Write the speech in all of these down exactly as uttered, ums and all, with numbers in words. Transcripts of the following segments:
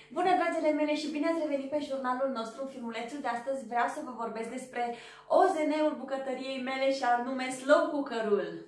Bună, dragile mele, și bine ați revenit pe jurnalul nostru. În filmulețul de astăzi vreau să vă vorbesc despre O Z N-ul bucătăriei mele și anume slow cooker-ul.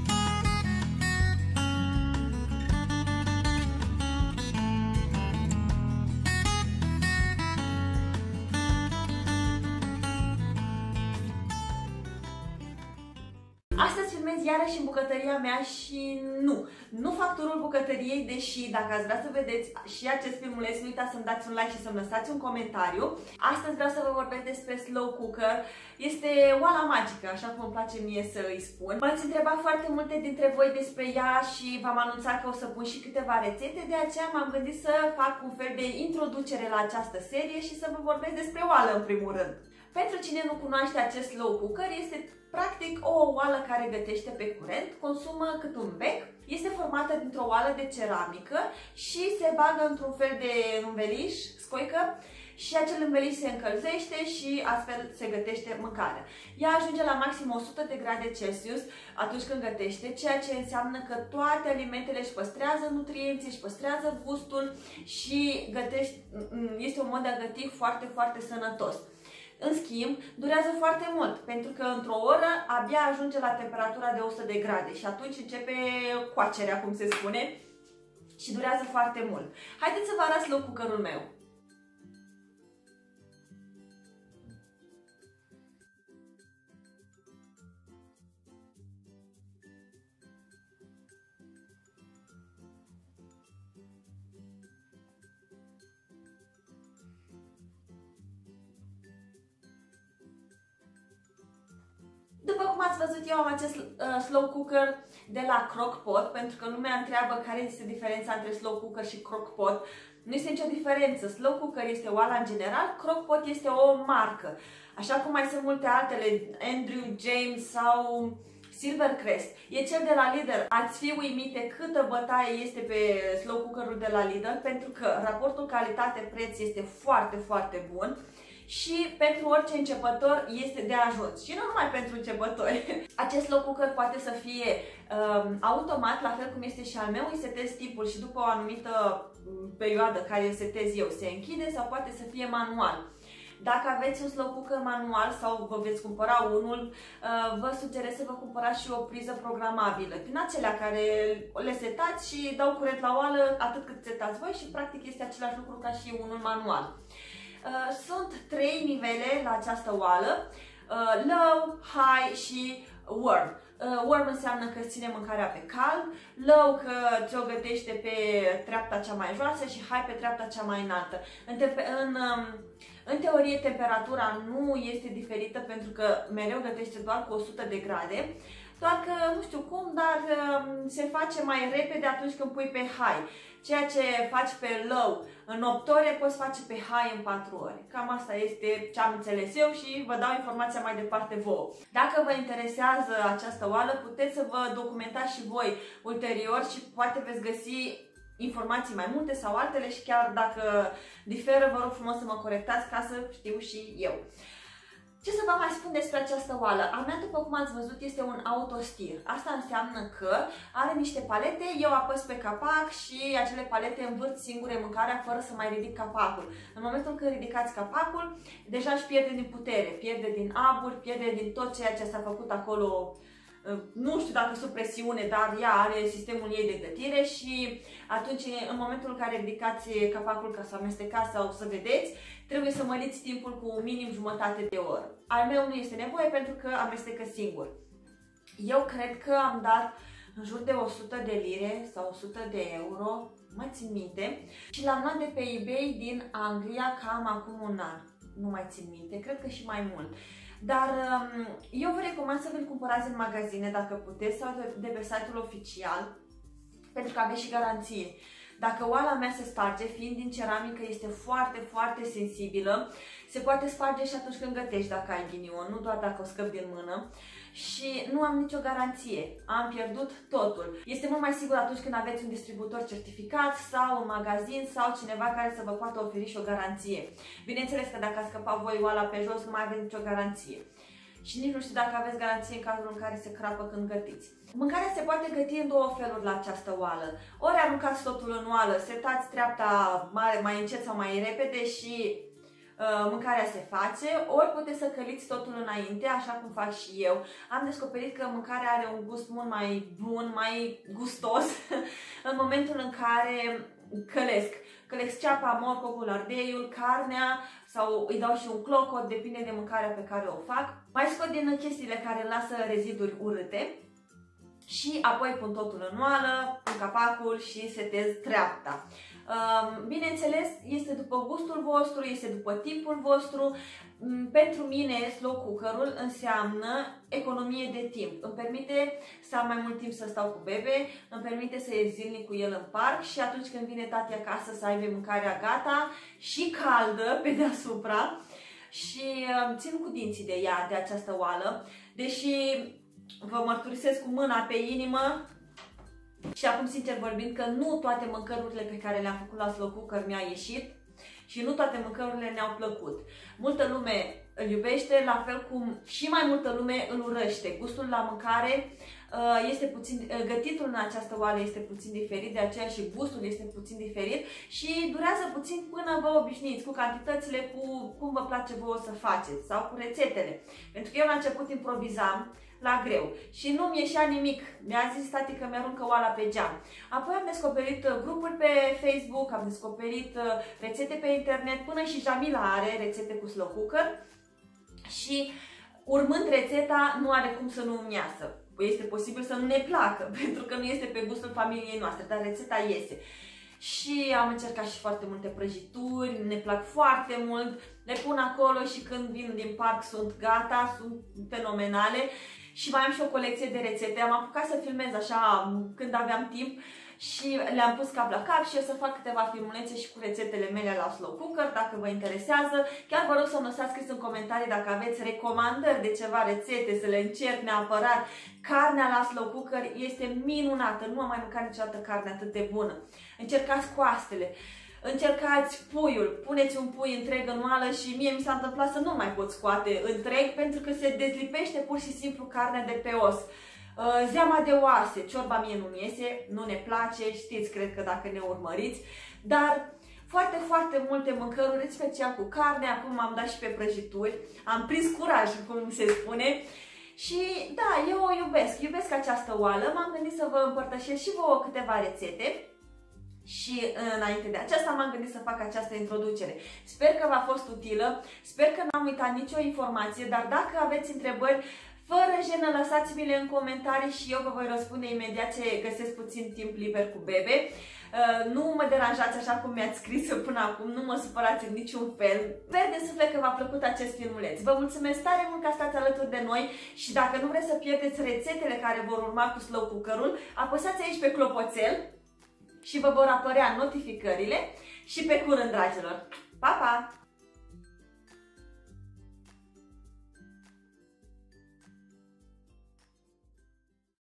Astăzi filmez iarăși în bucătăria mea și nu, nu fac turul bucătăriei, deși dacă ați vrea să vedeți și acest filmuleț, nu uitați să-mi dați un like și să-mi lăsați un comentariu. Astăzi vreau să vă vorbesc despre slow cooker. Este oala magică, așa cum îmi place mie să îi spun. M-ați întrebat foarte multe dintre voi despre ea și v-am anunțat că o să pun și câteva rețete, de aceea m-am gândit să fac un fel de introducere la această serie și să vă vorbesc despre oală în primul rând. Pentru cine nu cunoaște acest slow cooker, este practic o oală care gătește pe curent, consumă cât un bec, este formată dintr-o oală de ceramică și se bagă într-un fel de înveliș, scoică, și acel înveliș se încălzește și astfel se gătește mâncarea. Ea ajunge la maxim o sută de grade Celsius atunci când gătește, ceea ce înseamnă că toate alimentele își păstrează nutrienții, își păstrează gustul și gătește, este un mod de a găti foarte, foarte sănătos. În schimb, durează foarte mult, pentru că într-o oră abia ajunge la temperatura de o sută de grade și atunci începe coacerea, cum se spune, și durează foarte mult. Haideți să vă arăt slow cooker-ul meu. După cum ați văzut, eu am acest uh, slow cooker de la Crock-Pot, pentru că lumea întreabă care este diferența între slow cooker și Crock-Pot. Nu este nicio diferență. Slow cooker este oala în general, Crock-Pot este o marcă. Așa cum mai sunt multe altele, Andrew James sau Silvercrest. E cel de la Lidl. Ați fi uimite câtă bătaie este pe slow cooker-ul de la Lidl, pentru că raportul calitate-preț este foarte, foarte bun. Și pentru orice începător este de ajuns. Și nu numai pentru începători. Acest slow cooker poate să fie um, automat, la fel cum este și al meu. Îi setez timpul și după o anumită perioadă care îl setez eu se închide, sau poate să fie manual. Dacă aveți un slow cooker manual sau vă veți cumpăra unul, vă sugerez să vă cumpărați și o priză programabilă. Din acelea care le setați și dau curent la oală atât cât setați voi și practic este același lucru ca și unul manual. Sunt trei nivele la această oală, low, high și warm. Warm înseamnă că îți ține mâncarea pe cald, low că ți-o gătește pe treapta cea mai joasă și high pe treapta cea mai înaltă. În, în, în teorie temperatura nu este diferită pentru că mereu gătește doar cu o sută de grade, doar că nu știu cum, dar se face mai repede atunci când pui pe high. Ceea ce faci pe low în opt ore, poți face pe high în patru ore. Cam asta este ce am înțeles eu și vă dau informația mai departe vouă. Dacă vă interesează această oală, puteți să vă documentați și voi ulterior și poate veți găsi informații mai multe sau altele și chiar dacă diferă, vă rog frumos să mă corectați ca să știu și eu. Ce să vă mai spun despre această oală? A mea, după cum ați văzut, este un autostir. Asta înseamnă că are niște palete, eu apăs pe capac și acele palete învârt singure mâncarea fără să mai ridic capacul. În momentul când ridicați capacul, deja își pierde din putere, pierde din aburi, pierde din tot ceea ce s-a făcut acolo. Nu știu dacă sub presiune, dar ea are sistemul ei de gătire și atunci, în momentul în care ridicați capacul ca să amestecați sau să vedeți, trebuie să măriți timpul cu minim jumătate de oră. Al meu nu este nevoie pentru că amestecă singur. Eu cred că am dat în jur de o sută de lire sau o sută de euro, mai țin minte, și l-am luat de pe eBay din Anglia cam acum un an. Nu mai țin minte, cred că și mai mult. Dar eu vă recomand să vi-l cumpărați în magazine dacă puteți sau de pe site-ul oficial, pentru că aveți și garanție. Dacă oala mea se sparge, fiind din ceramică, este foarte, foarte sensibilă, se poate sparge și atunci când gătești, dacă ai ghinion, nu doar dacă o scăpi din mână. Și nu am nicio garanție, am pierdut totul. Este mult mai sigur atunci când aveți un distribuitor certificat sau un magazin sau cineva care să vă poată oferi și o garanție. Bineînțeles că dacă a scăpat voi oala pe jos, nu mai aveți nicio garanție. și nici nu știu dacă aveți garanție în cazul în care se crapă când gătiți. Mâncarea se poate găti în două feluri la această oală. Ori aruncați totul în oală, setați treapta mare, mai încet sau mai repede și uh, mâncarea se face, ori puteți să căliți totul înainte, așa cum fac și eu. Am descoperit că mâncarea are un gust mult mai bun, mai gustos în momentul în care călesc. Călesc ceapa, morcovul, ardeiul, carnea sau îi dau și un clocot, depinde de mâncarea pe care o fac. Mai scot din chestiile care lasă reziduri urâte și apoi pun totul în oală, pun capacul și setez treapta. Bineînțeles, este după gustul vostru, este după timpul vostru. Pentru mine, slow cooker-ul înseamnă economie de timp. Îmi permite să am mai mult timp să stau cu bebe, îmi permite să ies zilnic cu el în parc și atunci când vine tati acasă să aibă mâncarea gata și caldă pe deasupra. Și țin cu dinții de ea, de această oală, deși vă mărturisesc cu mâna pe inimă și acum sincer vorbind că nu toate mâncărurile pe care le-am făcut la slow cooker mi-a ieșit și nu toate mâncărurile ne-au plăcut. Multă lume îl iubește, la fel cum și mai multă lume îl urăște. Gustul la mâncare este puțin, gătitul în această oală este puțin diferit, de aceea și gustul este puțin diferit și durează puțin până vă obișnuiți cu cantitățile, cu cum vă place vouă să faceți sau cu rețetele. Pentru că eu la început improvizam la greu și nu-mi ieșea nimic. Mi-a zis tati că mi-aruncă oala pe geam. Apoi am descoperit grupuri pe Facebook, am descoperit rețete pe internet, până și Jamila are rețete cu slow cooker și urmând rețeta nu are cum să nu îmi iasă. Este posibil să nu ne placă, pentru că nu este pe gustul familiei noastre, dar rețeta iese. Și am încercat și foarte multe prăjituri, ne plac foarte mult, le pun acolo și când vin din parc sunt gata, sunt fenomenale. Și mai am și o colecție de rețete, am apucat să filmez așa când aveam timp și le-am pus cap la cap și o să fac câteva filmulețe și cu rețetele mele la slow cooker, dacă vă interesează. Chiar vă rog să mă lăsați scris în comentarii dacă aveți recomandări de ceva rețete, să le încerc neapărat. Carnea la slow cooker este minunată, nu am mai mâncat niciodată carne atât de bună. Încercați coastele, încercați puiul, puneți un pui întreg în oală și mie mi s-a întâmplat să nu mai pot scoate întreg pentru că se dezlipește pur și simplu carnea de pe os. Zeama de oase, ciorba mie nu-mi iese, nu ne place, știți, cred că dacă ne urmăriți, dar foarte, foarte multe mâncăruri, special cu carne, acum am dat și pe prăjituri, am prins curaj, cum se spune. Și da, eu o iubesc, iubesc această oală, m-am gândit să vă împărtășesc și vouă câteva rețete. Și înainte de aceasta m-am gândit să fac această introducere. Sper că v-a fost utilă, sper că n-am uitat nicio informație, dar dacă aveți întrebări, fără jenă, lăsați-mi-le în comentarii și eu vă voi răspunde imediat ce găsesc puțin timp liber cu bebe. Nu mă deranjați așa cum mi-ați scris până acum, nu mă supărați în niciun fel. Sper de suflet că v-a plăcut acest filmuleț. Vă mulțumesc tare mult că stați alături de noi și dacă nu vreți să pierdeți rețetele care vor urma cu slow cooker-ul, apăsați aici pe clopoțel și vă vor apărea notificările și pe curând, dragilor. Pa, pa!